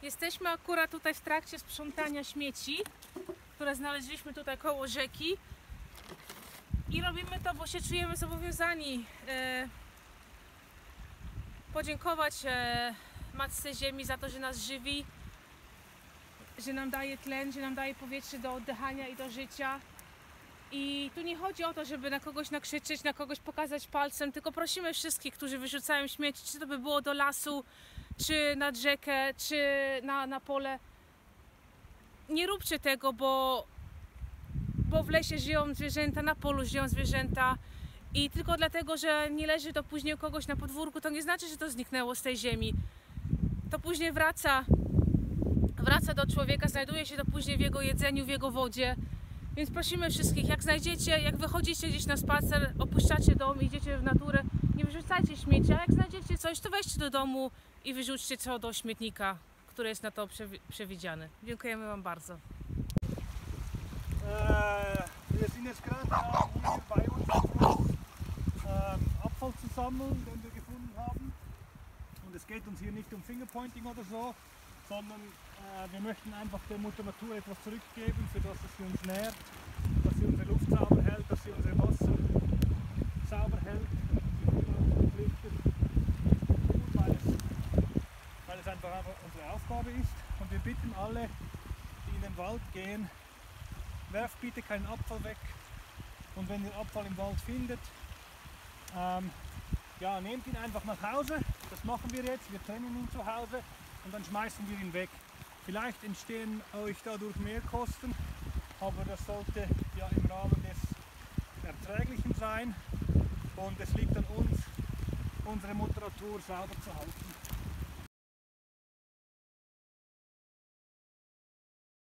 Jesteśmy akurat tutaj w trakcie sprzątania śmieci, które znaleźliśmy tutaj koło rzeki. I robimy to, bo się czujemy zobowiązani podziękować Matce Ziemi za to, że nas żywi, że nam daje tlen, że nam daje powietrze do oddychania i do życia. I tu nie chodzi o to, żeby na kogoś nakrzyczeć, na kogoś pokazać palcem, tylko prosimy wszystkich, którzy wyrzucają śmieci, czy to by było do lasu, czy nad rzekę, czy na pole. Nie róbcie tego, bo w lesie żyją zwierzęta, na polu żyją zwierzęta i tylko dlatego, że nie leży to później u kogoś na podwórku, to nie znaczy, że to zniknęło z tej ziemi. To później wraca do człowieka, znajduje się to później w jego jedzeniu, w jego wodzie. Więc prosimy wszystkich, jak znajdziecie, jak wychodzicie gdzieś na spacer, opuszczacie dom, idziecie w naturę, nie wyrzucajcie śmieci, a jak znajdziecie coś, to weźcie do domu i wyrzućcie to do śmietnika, który jest na to przewidziany. Dziękujemy Wam bardzo. Wir sind jetzt gerade hier bei uns Abfall zu sammeln, den wir gefunden haben. Und es geht uns hier nicht um Fingerpointing oder so, sondern wir möchten einfach der Mutter Natur etwas zurückgeben, für das sie uns nährt, dass sie unsere Luft sauber hält, dass sie unser Wasser sauber hält. Weil es einfach unsere Aufgabe ist. Und wir bitten alle, die in den Wald gehen, werft bitte keinen Abfall weg. Und wenn ihr Abfall im Wald findet, ja, nehmt ihn einfach nach Hause. Das machen wir jetzt. Wir trennen ihn zu Hause und dann schmeißen wir ihn weg. Vielleicht entstehen euch dadurch mehr Kosten, aber das sollte ja im Rahmen des Erträglichen sein. Und es liegt an uns, unsere Mutter Natur sauber zu halten.